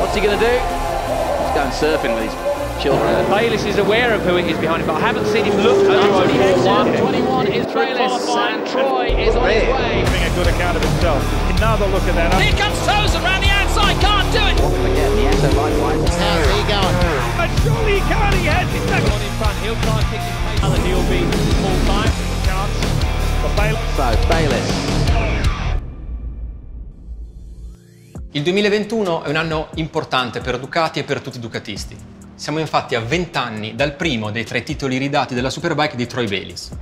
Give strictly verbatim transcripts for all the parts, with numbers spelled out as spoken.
What's he going to do? He's going surfing with his children. Bayliss is aware of who it is behind him, but I haven't seen him look over one twenty-one is Bayliss, and Troy is on his way. Taking a good account of himself. Another look at that. Here comes Tozer around the outside, can't do it. Again, the Esso likewise. How's he going? But surely he can't, he has it. on in front. He'll try and pick his pace. Other he'll be full time. Chance for Bayliss. So, Bayliss. Il duemilaventuno è un anno importante per Ducati e per tutti i ducatisti. Siamo infatti a venti anni dal primo dei tre titoli ridati della Superbike di Troy Bayliss.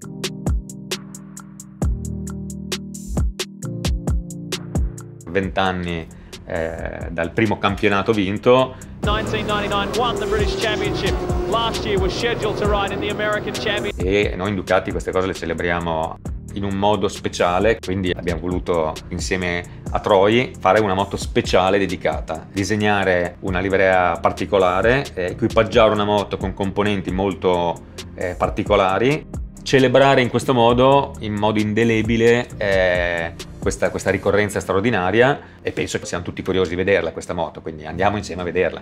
venti anni eh, dal primo campionato vinto. millenovecentonovantanove won the British Championship. Last year was scheduled to ride in the American Championship. E noi in Ducati queste cose le celebriamo in un modo speciale, quindi abbiamo voluto insieme a Troy fare una moto speciale dedicata, disegnare una livrea particolare, eh, equipaggiare una moto con componenti molto eh, particolari, celebrare in questo modo, in modo indelebile, eh, questa, questa ricorrenza straordinaria, e penso che siamo tutti curiosi di vederla questa moto, quindi andiamo insieme a vederla.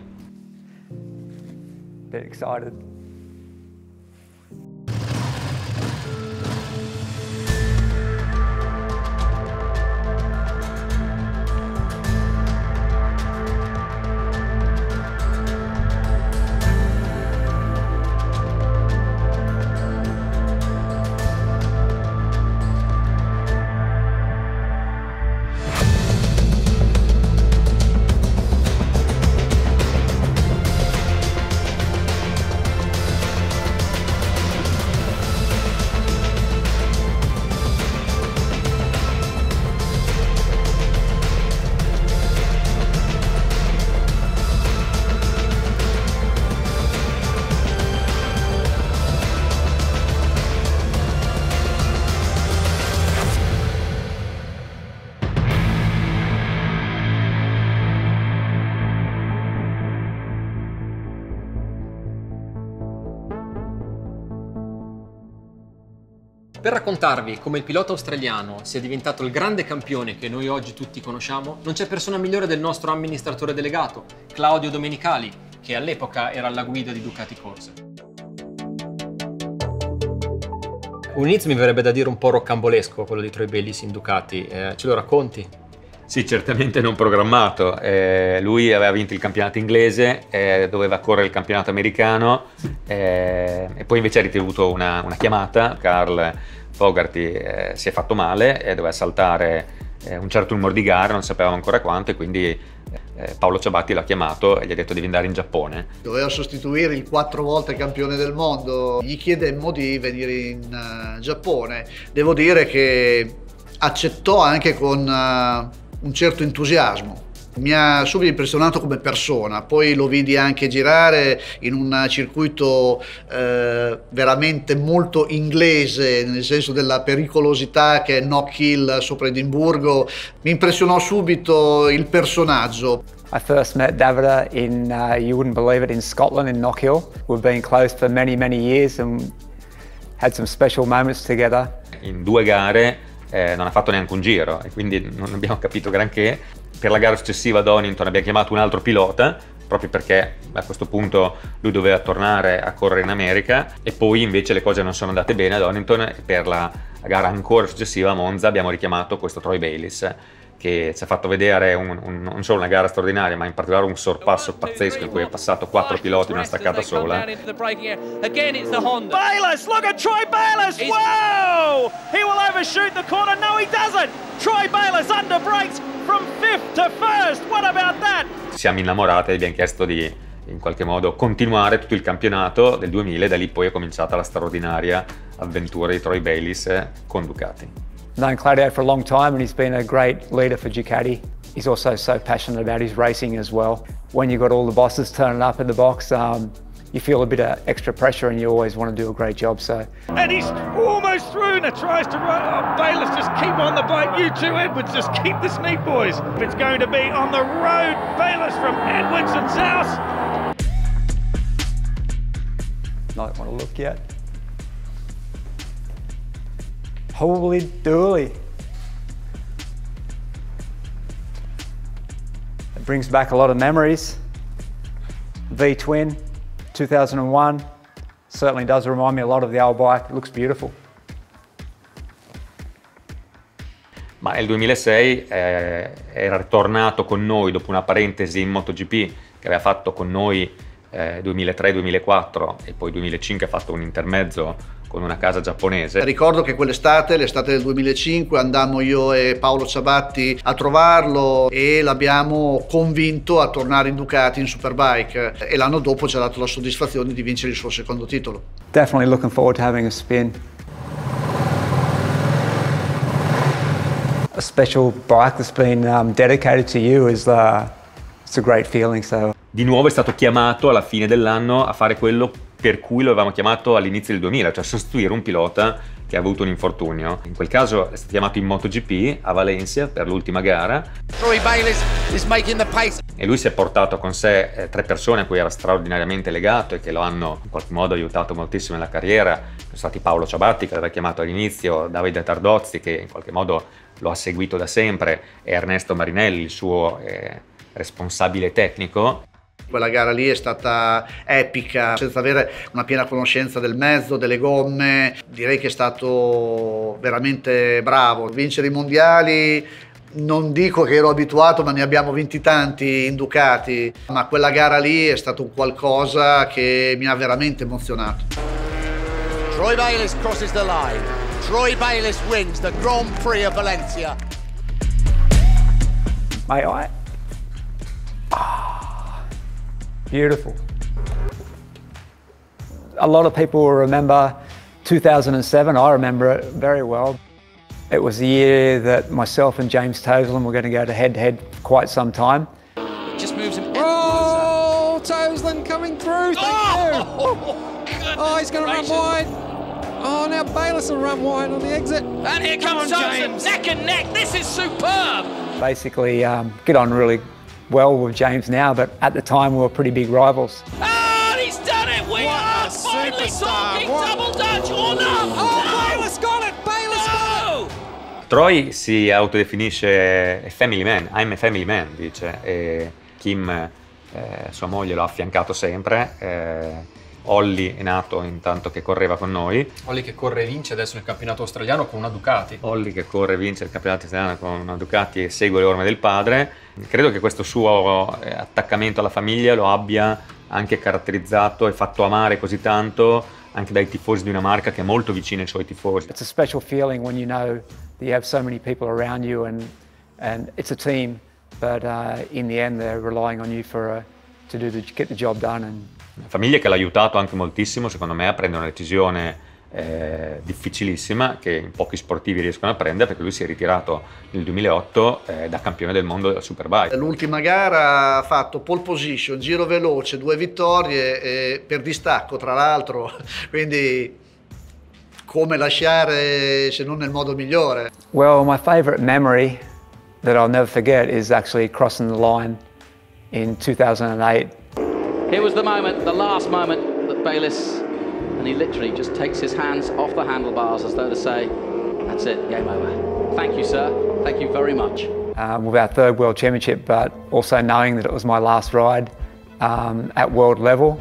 Bit excited. Per raccontarvi come il pilota australiano sia diventato il grande campione che noi oggi tutti conosciamo, non c'è persona migliore del nostro amministratore delegato, Claudio Domenicali, che all'epoca era alla guida di Ducati Corse. Un inizio mi verrebbe da dire un po' roccambolesco quello di Troy Bayliss in Ducati, eh, ce lo racconti? Sì, certamente non programmato. Eh, lui aveva vinto il campionato inglese, eh, doveva correre il campionato americano, eh, e poi invece ha ricevuto una, una chiamata. Carl Fogarty eh, si è fatto male e doveva saltare eh, un certo numero di gare, non sapevamo ancora quanto, e quindi eh, Paolo Ciabatti l'ha chiamato e gli ha detto devi andare in Giappone. Doveva sostituire il quattro volte campione del mondo, gli chiedemmo di venire in uh, Giappone. Devo dire che accettò anche con uh, un certo entusiasmo. Mi ha subito impressionato come persona, poi lo vidi anche girare in un circuito eh, veramente molto inglese, nel senso della pericolosità, che è Knock Hill sopra Edimburgo. Mi impressionò subito il personaggio. I first met Davide in, uh, you wouldn't believe it, in Scotland, in Knock Hill. We've been close for many, many years and had some special moments together. In due gare Eh, non ha fatto neanche un giro e quindi non abbiamo capito granché. Per la gara successiva a Donington abbiamo chiamato un altro pilota, proprio perché a questo punto lui doveva tornare a correre in America, e poi invece le cose non sono andate bene a Donington, e per la gara ancora successiva a Monza abbiamo richiamato questo Troy Bayliss, che ci ha fatto vedere un, un, non solo una gara straordinaria, ma in particolare un sorpasso pazzesco in cui è passato quattro piloti in una staccata sola. Bayliss, look at Troy Bayliss! Whoa! He will overshoot the corner. No, he doesn't! Troy Bayliss under brakes from fifth to first. What about that? Ci siamo innamorati e abbiamo chiesto di in qualche modo continuare tutto il campionato del duemila, e da lì poi è cominciata la straordinaria avventura di Troy Bayliss con Ducati. Known Claudio for a long time and he's been a great leader for Ducati. He's also so passionate about his racing as well. When you've got all the bosses turning up in the box, um, you feel a bit of extra pressure and you always want to do a great job. So. And he's almost through and tries to run. Oh, Bayliss, just keep on the bike. You two, Edwards, just keep this neat, boys. It's going to be on the road. Bayliss from Edwards and South. Not want to look yet. Holy dooly. It brings back a lot of memories. V-twin, two thousand one, certainly does remind me a lot of the old bike. It looks beautiful. Ma nel duemilasei eh, era ritornato con noi dopo una parentesi in MotoGP che aveva fatto con noi eh, duemilatré duemilaquattro e poi duemilacinque ha fatto un intermezzo con una casa giapponese. Ricordo che quell'estate, l'estate del duemilacinque, andammo io e Paolo Ciabatti a trovarlo e l'abbiamo convinto a tornare in Ducati in Superbike e l'anno dopo ci ha dato la soddisfazione di vincere il suo secondo titolo. Definitely looking forward to having a spin. A special bike that's been um, dedicated to you is uh, it's a great feeling. So. Di nuovo è stato chiamato alla fine dell'anno a fare quello per cui lo avevamo chiamato all'inizio del duemila, cioè sostituire un pilota che ha avuto un infortunio. In quel caso è stato chiamato in MotoGP a Valencia per l'ultima gara. Troy Bayliss is making the pace. E lui si è portato con sé eh, tre persone a cui era straordinariamente legato e che lo hanno in qualche modo aiutato moltissimo nella carriera. Sono stati Paolo Ciabatti, che l'aveva chiamato all'inizio, Davide Tardozzi, che in qualche modo lo ha seguito da sempre, e Ernesto Marinelli, il suo eh, responsabile tecnico. Quella gara lì è stata epica, senza avere una piena conoscenza del mezzo, delle gomme. Direi che è stato veramente bravo. Vincere i mondiali, non dico che ero abituato, ma ne abbiamo vinti tanti in Ducati, ma quella gara lì è stato un qualcosa che mi ha veramente emozionato. Troy Bayliss crosses the line. Troy Bayliss wins the Grand Prix of Valencia. Mate, I... Ah, beautiful. A lot of people will remember two thousand seven. I remember it very well. It was the year that myself and James Toseland were going to go to head-to-head for quite some time. It just moves him. Oh, Toseland coming through. Thank Oh, you. Oh, he's going to run wide. Oh, now Bayliss will run wide on the exit. And here comes Toseland, neck and neck. This is superb. Basically, um, get on really well with James now, but at the time we were pretty big rivals. Oh, he's done it. We What are a finally superstar. talking What- double dutch or not. Oh, No. Bayliss got it. Bayliss got it. No. Troy si autodefinisce a family man, I'm a family man, dice, e Kim, eh, sua moglie, lo ha affiancato sempre. Eh, Olli è nato intanto che correva con noi. Olli che corre e vince adesso nel campionato australiano con una Ducati. Olli che corre e vince il campionato italiano con una Ducati e segue le orme del padre. Credo che questo suo eh, attaccamento alla famiglia lo abbia anche caratterizzato e fatto amare così tanto anche dai tifosi di una marca che è molto vicina ai suoi tifosi. It's a special feeling when you know that you have so many people around you and, and it's a team, but uh, in the end they're relying on you for uh, to do the, get the job done. And Una famiglia che l'ha aiutato anche moltissimo, secondo me, a prendere una decisione eh, difficilissima che in pochi sportivi riescono a prendere, perché lui si è ritirato nel duemilaotto eh, da campione del mondo della Superbike. L'ultima gara ha fatto pole position, giro veloce, due vittorie eh, per distacco tra l'altro, quindi come lasciare se non nel modo migliore. well, my favourite memory that I'll never forget is actually crossing the line in two thousand eight. Here was the moment, the last moment that Bayliss, and he literally just takes his hands off the handlebars as though to say, that's it, game over. Thank you, sir. Thank you very much. Um, with our third World Championship, but also knowing that it was my last ride um, at world level.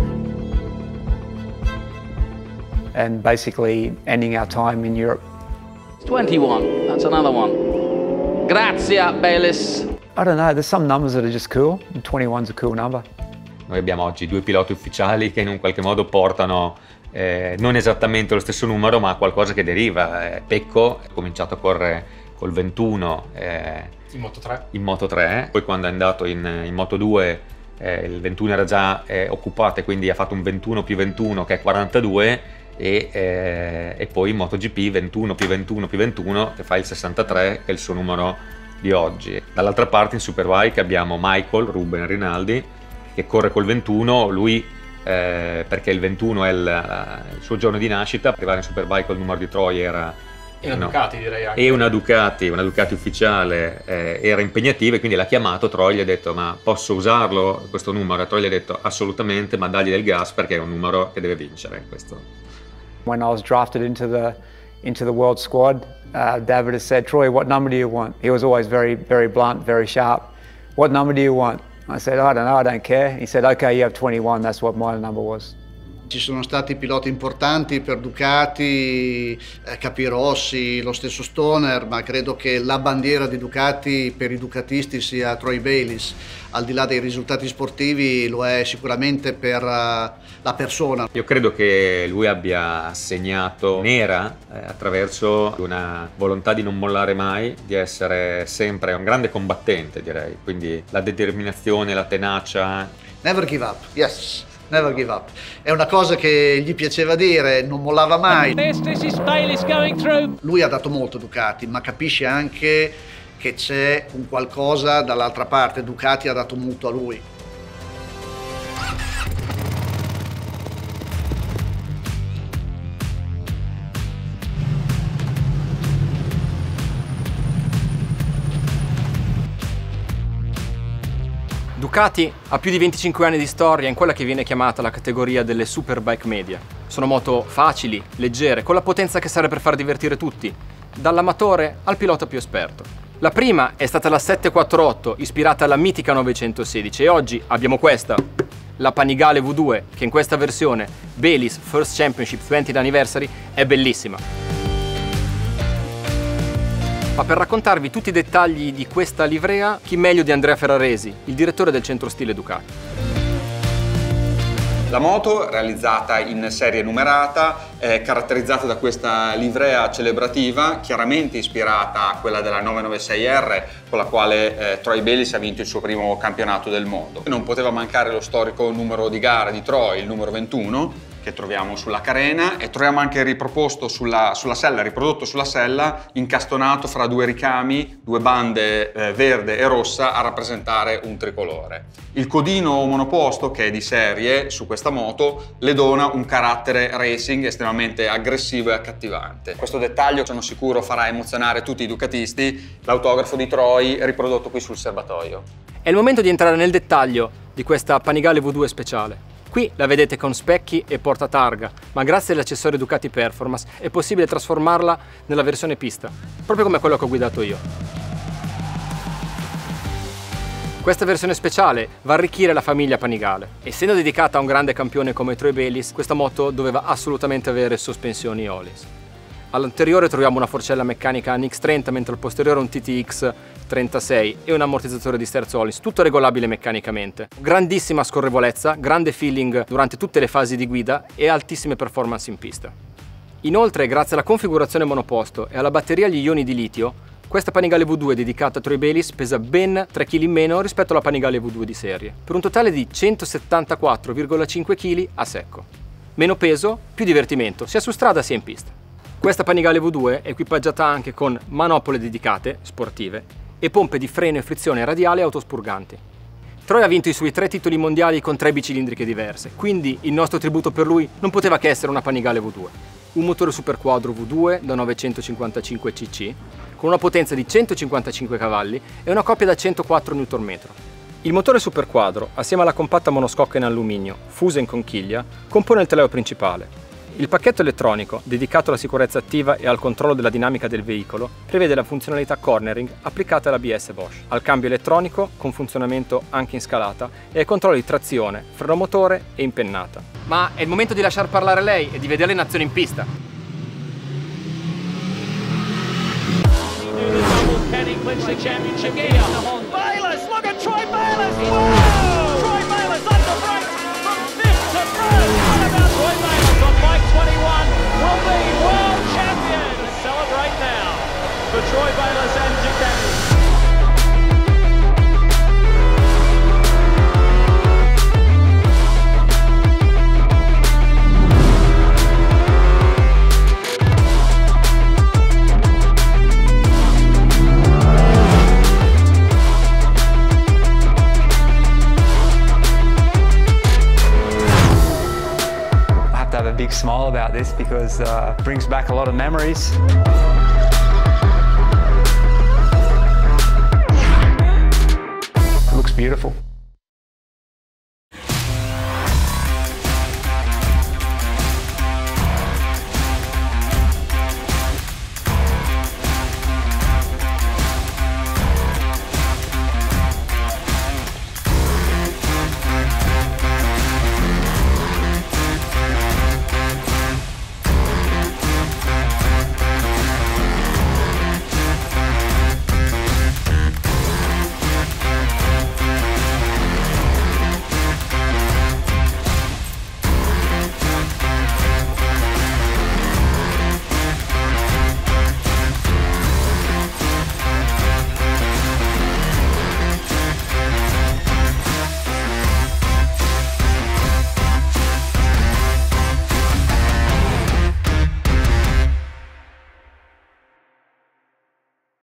And basically ending our time in Europe. twenty-one, that's another one. Grazie, Bayliss. I don't know, there's some numbers that are just cool, and twenty-one's a cool number. Noi abbiamo oggi due piloti ufficiali che in un qualche modo portano eh, non esattamente lo stesso numero, ma qualcosa che deriva. Eh, Pecco ha cominciato a correre col ventuno eh, In Moto tre. in Moto tre, poi quando è andato in, in Moto due eh, il ventuno era già eh, occupato e quindi ha fatto un ventuno più ventuno che è quarantadue e, eh, e poi in MotoGP ventuno più ventuno più ventuno che fa il sessantatré, che è il suo numero di oggi. Dall'altra parte in Superbike abbiamo Michael Ruben Rinaldi che corre col ventuno, lui eh, perché il ventuno è il, il suo giorno di nascita. Arrivare in Superbike col numero di Troy era E una no, Ducati direi anche. e una Ducati, una Ducati ufficiale eh, era impegnativa, e quindi l'ha chiamato. Troy gli ha detto ma posso usarlo questo numero? E Troy gli ha detto assolutamente, ma dagli del gas perché è un numero che deve vincere questo. When I was drafted into the into the world squad, uh, David has said, Troy, what number do you want? He was always very, very blunt, very sharp. what number do you want? I said, I don't know, I don't care. He said, okay, you have twenty-one, that's what my number was. Ci sono stati piloti importanti per Ducati, eh, Capirossi, lo stesso Stoner, ma credo che la bandiera di Ducati per i ducatisti sia Troy Bayliss. Al di là dei risultati sportivi lo è sicuramente per uh, la persona. Io credo che lui abbia segnato nera eh, attraverso una volontà di non mollare mai, di essere sempre un grande combattente, direi. Quindi la determinazione, la tenacia. Never give up, yes. Never give up. È una cosa che gli piaceva dire, non mollava mai. This, this is Bayliss going through. Lui ha dato molto a Ducati, ma capisce anche che c'è un qualcosa dall'altra parte. Ducati ha dato molto a lui. Ducati ha più di venticinque anni di storia in quella che viene chiamata la categoria delle superbike media. Sono moto facili, leggere, con la potenza che serve per far divertire tutti, dall'amatore al pilota più esperto. La prima è stata la settecentoquarantotto, ispirata alla mitica novecentosedici, e oggi abbiamo questa, la Panigale V due, che in questa versione Bayliss First Championship ventieth Anniversary è bellissima. Ma per raccontarvi tutti i dettagli di questa livrea, chi meglio di Andrea Ferraresi, il direttore del centro stile Ducati. La moto, realizzata in serie numerata, è caratterizzata da questa livrea celebrativa, chiaramente ispirata a quella della novecentonovantasei R, con la quale eh, Troy Bayliss ha vinto il suo primo campionato del mondo. Non poteva mancare lo storico numero di gara di Troy, il numero ventuno, che troviamo sulla carena, e troviamo anche riproposto sulla, sulla sella, riprodotto sulla sella, incastonato fra due ricami, due bande eh, verde e rossa a rappresentare un tricolore. Il codino monoposto, che è di serie su questa moto, le dona un carattere racing estremamente aggressivo e accattivante. Questo dettaglio, sono sicuro, farà emozionare tutti i ducatisti, l'autografo di Troy riprodotto qui sul serbatoio. È il momento di entrare nel dettaglio di questa Panigale V due speciale. Qui la vedete con specchi e portatarga, ma grazie agli accessori Ducati Performance è possibile trasformarla nella versione pista, proprio come quello che ho guidato io. Questa versione speciale va a arricchire la famiglia Panigale. Essendo dedicata a un grande campione come Troy Bayliss, questa moto doveva assolutamente avere sospensioni Öhlins. All'anteriore troviamo una forcella meccanica N X trenta, mentre al posteriore un T T X trentasei e un ammortizzatore di sterzo Öhlins, tutto regolabile meccanicamente. Grandissima scorrevolezza, grande feeling durante tutte le fasi di guida e altissime performance in pista. Inoltre, grazie alla configurazione monoposto e alla batteria agli ioni di litio, questa Panigale V due dedicata a Troy Bayliss pesa ben tre chili in meno rispetto alla Panigale V due di serie, per un totale di centosettantaquattro virgola cinque chili a secco. Meno peso, più divertimento, sia su strada sia in pista. Questa Panigale V due è equipaggiata anche con manopole dedicate, sportive, e pompe di freno e frizione radiale autospurganti. Troy ha vinto i suoi tre titoli mondiali con tre bicilindriche diverse, quindi il nostro tributo per lui non poteva che essere una Panigale V due. Un motore superquadro V due da novecentocinquantacinque cc, con una potenza di centocinquantacinque cavalli e una coppia da centoquattro newton metro. Il motore superquadro, assieme alla compatta monoscocca in alluminio, fusa in conchiglia, compone il teleo principale. Il pacchetto elettronico, dedicato alla sicurezza attiva e al controllo della dinamica del veicolo, prevede la funzionalità cornering applicata alla A B S Bosch, al cambio elettronico con funzionamento anche in scalata e ai controlli di trazione, freno motore e impennata. Ma è il momento di lasciar parlare lei e di vederla in azione in pista. Bayliss, look at Troy Bayliss! Whoa! Troy Bayliss under brakes from fifth to first. What about Troy Bayliss on bike twenty-one will be world champion? Let's celebrate now for Troy Bayliss and Ducati. Big smile about this because uh, it brings back a lot of memories. It looks beautiful.